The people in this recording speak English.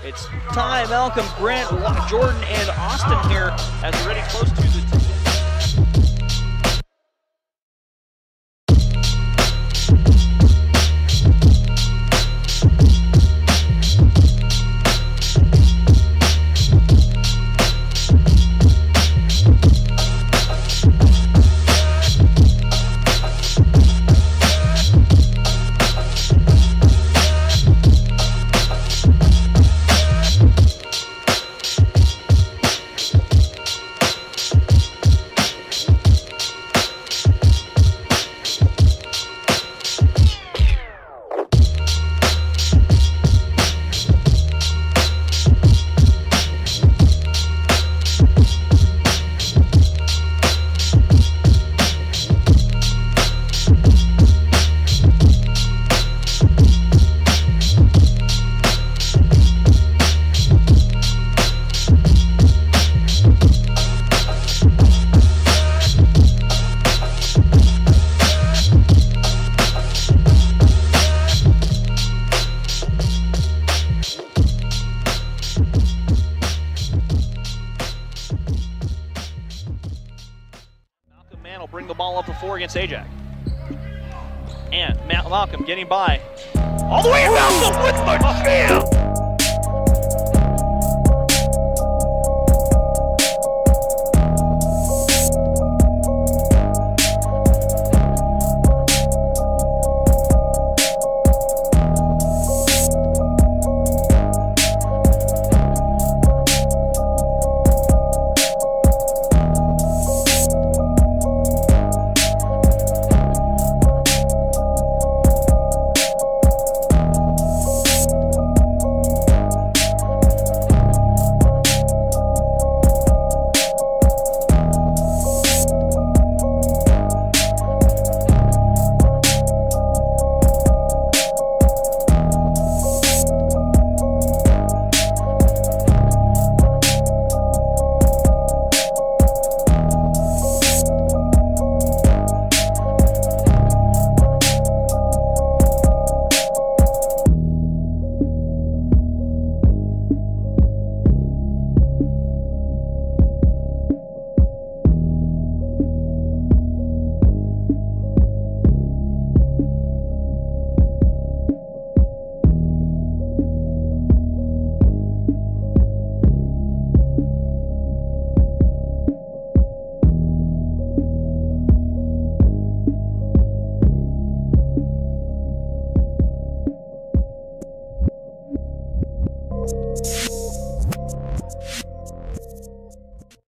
It's Ty, Malcolm, Grant, Jordan, and Austin here as we're getting close to the will bring the ball up for 4 against Ajax. And Malcolm getting by. All the way, Malcolm with the